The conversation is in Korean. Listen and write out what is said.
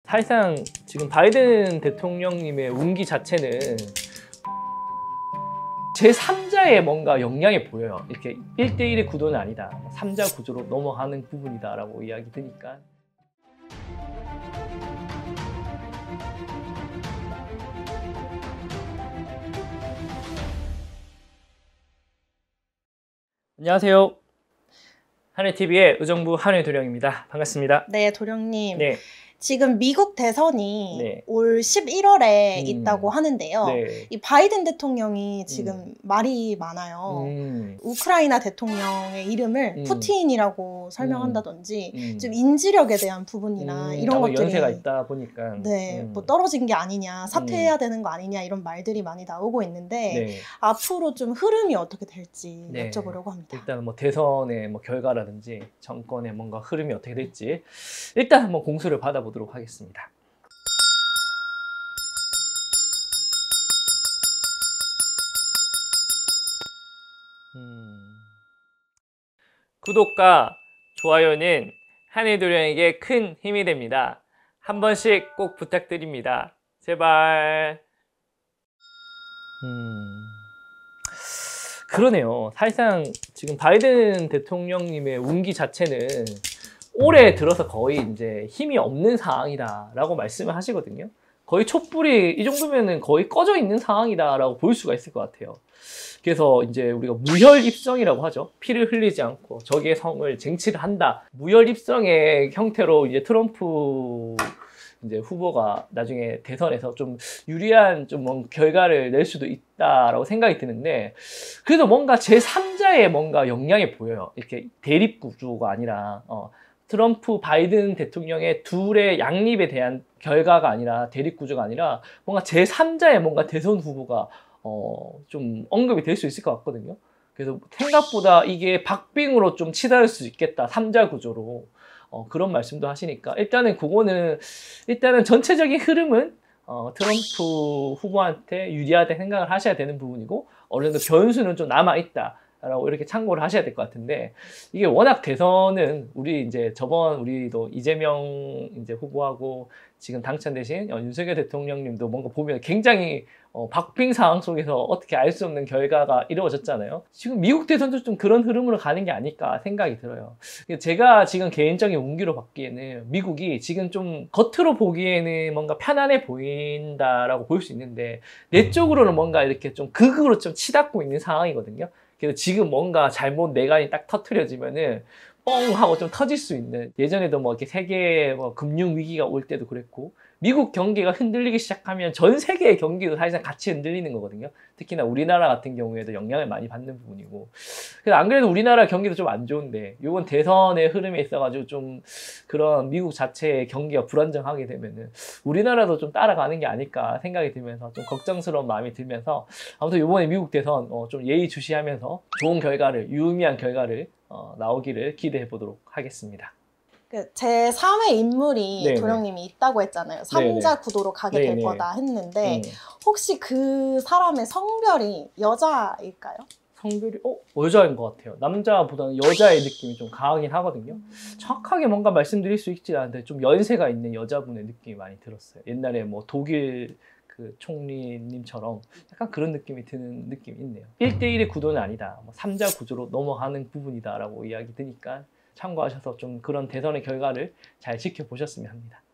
사실상 지금 바이든 대통령님의 운기 자체는 제3자의 뭔가 영향이 보여요. 이렇게 1대1의 구도는 아니다. 3자 구조로 넘어가는 부분이다라고 이야기 드니까. 안녕하세요. 한해TV의 의정부 한해도령입니다. 반갑습니다. 네, 도령님. 네. 지금 미국 대선이 네. 올 11월에 있다고 하는데요. 네. 이 바이든 대통령이 지금 말이 많아요. 우크라이나 대통령의 이름을 푸틴이라고 설명한다든지 좀 인지력에 대한 부분이나 이런 것들이 연세가 있다 보니까 네, 뭐 떨어진 게 아니냐, 사퇴해야 되는 거 아니냐 이런 말들이 많이 나오고 있는데 네. 앞으로 좀 흐름이 어떻게 될지 네. 여쭤보려고 합니다. 일단 뭐 대선의 뭐 결과라든지 정권의 뭔가 흐름이 어떻게 될지 일단 한번 공수를 받아보도록 하겠습니다. 구독과 좋아요는 한해도령에게 큰 힘이 됩니다. 한 번씩 꼭 부탁드립니다. 제발. 그러네요. 사실상 지금 바이든 대통령님의 운기 자체는 올해 들어서 거의 이제 힘이 없는 상황이다라고 말씀을 하시거든요. 거의 촛불이 이 정도면은 거의 꺼져 있는 상황이다라고 볼 수가 있을 것 같아요. 그래서 이제 우리가 무혈 입성이라고 하죠. 피를 흘리지 않고 적의 성을 쟁취를 한다. 무혈 입성의 형태로 이제 트럼프 이제 후보가 나중에 대선에서 좀 유리한 좀 결과를 낼 수도 있다라고 생각이 드는데, 그래도 뭔가 제3자의 뭔가 영향이 보여요. 이렇게 대립 구조가 아니라 트럼프 바이든 대통령의 둘의 양립에 대한 결과가 아니라 대립 구조가 아니라 뭔가 제3자의 뭔가 대선 후보가 좀 언급이 될 수 있을 것 같거든요. 그래서 생각보다 이게 박빙으로 좀 치달을 수 있겠다. 3자 구조로. 그런 말씀도 하시니까 일단은 그거는 일단은 전체적인 흐름은 트럼프 후보한테 유리하다 생각을 하셔야 되는 부분이고, 어느 정도 변수는 좀 남아있다라고 이렇게 참고를 하셔야 될 것 같은데, 이게 워낙 대선은 우리 이제 우리도 이재명 이제 후보하고 지금 당선되신 윤석열 대통령님도 뭔가 보면 굉장히 박빙 상황 속에서 어떻게 알 수 없는 결과가 이루어졌잖아요. 지금 미국 대선도 좀 그런 흐름으로 가는 게 아닐까 생각이 들어요. 제가 지금 개인적인 운기로 봤기에는 미국이 지금 좀 겉으로 보기에는 뭔가 편안해 보인다라고 볼 수 있는데 내적으로는 뭔가 이렇게 좀 극으로 좀 치닫고 있는 상황이거든요. 그래서 지금 뭔가 잘못 내관이 딱 터트려지면은 뻥 하고 좀 터질 수 있는, 예전에도 뭐 이렇게 세계 뭐 금융 위기가 올 때도 그랬고, 미국 경기가 흔들리기 시작하면 전 세계의 경기도 사실상 같이 흔들리는 거거든요. 특히나 우리나라 같은 경우에도 영향을 많이 받는 부분이고. 그래서 안 그래도 우리나라 경기도 좀 안 좋은데 이번 대선의 흐름에 있어가지고 좀 그런 미국 자체의 경기가 불안정하게 되면은 우리나라도 좀 따라가는 게 아닐까 생각이 들면서 좀 걱정스러운 마음이 들면서, 아무튼 이번에 미국 대선 좀 예의주시하면서 좋은 결과를, 유의미한 결과를 나오기를 기대해 보도록 하겠습니다. 제 3의 인물이 네네. 도령님이 있다고 했잖아요. 3자 구도로 가게 될 거다 했는데 혹시 그 사람의 성별이 여자일까요? 성별이 여자인 것 같아요. 남자보다는 여자의 느낌이 좀 강하긴 하거든요. 정확하게 뭔가 말씀드릴 수 있지 않은데 좀 연세가 있는 여자분의 느낌이 많이 들었어요. 옛날에 뭐 독일 그 총리님처럼 약간 그런 느낌이 드는 느낌이 있네요. 1대1의 구도는 아니다. 3자 구조로 넘어가는 부분이다라고 이야기 드니까 참고하셔서 좀 그런 대선의 결과를 잘 지켜보셨으면 합니다.